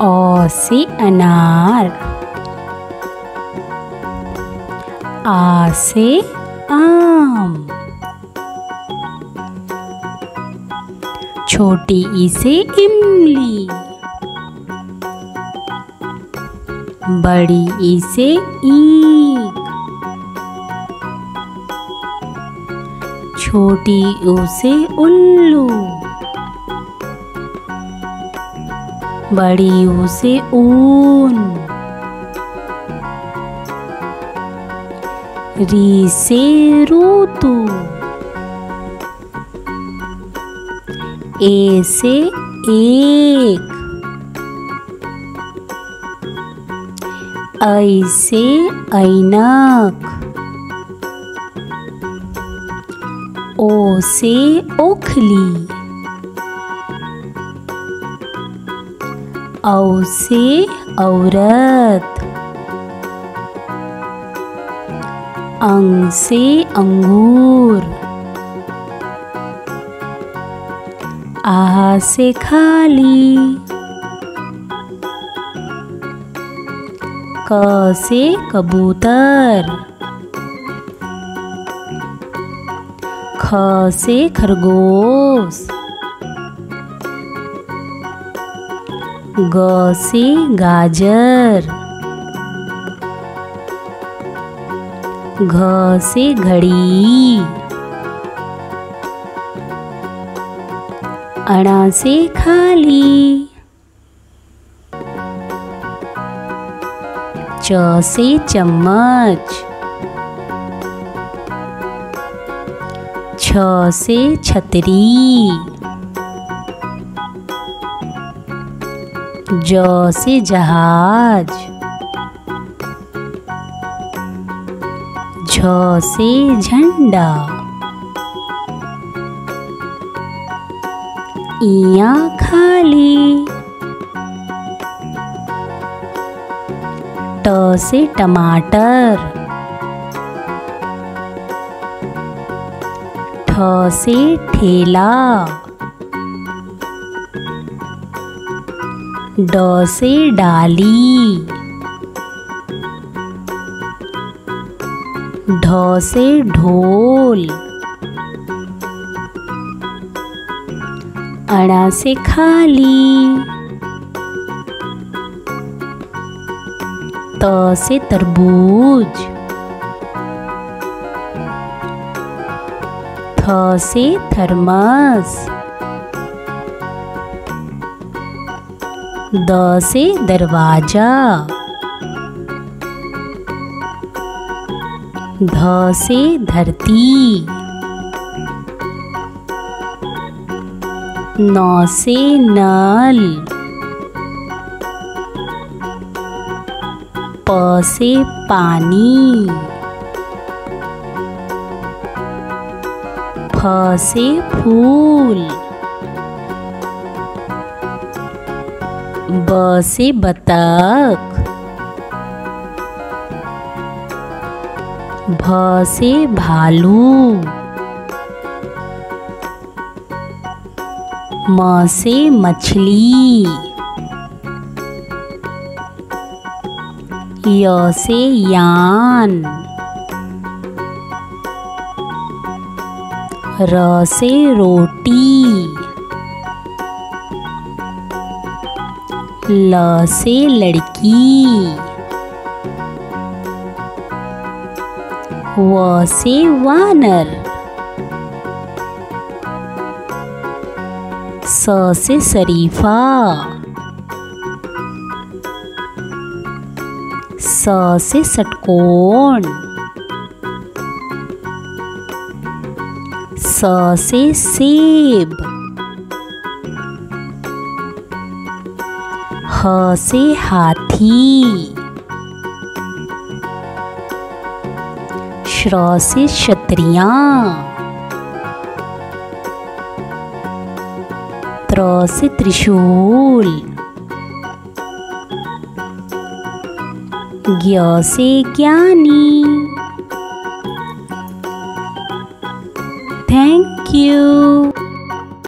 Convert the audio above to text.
अ से अनार। आ से आम। छोटी ई से इमली। बड़ी ई से ईख। छोटी ऊ से उल्लू। बड़ी ऊ से ऊन। री से ऋतु। ए से एक। ऐ से ऐनक। ओ से ओखली। औ से औरत। अंग से अंगूर। आ से खाली। क से कबूतर। ख से खरगोश। ग से गाजर। घ से घड़ी। अणा से खाली। च से चम्मच। छ से छतरी। ज से जहाज। झ से झंडा। इया खाली। ट से टमाटर। ठ से ठेला। ड से डाली। ढ से ढोल। अणा से खाली। त से तरबूज। थ से थर्मस। द से दरवाजा। ध से धरती। न से नल। प से पानी। फ से फूल। ब से बतख। भ से भालू। म से मछली। य से यान। र से रोटी। ल से लड़की। व से वानर। स से शरीफा। स से षटकोण। स से सेब। ह से हाथी। श्र से क्षत्रियाँ। त्र से त्रिशूल। ज्ञ से ज्ञानी। Thank you.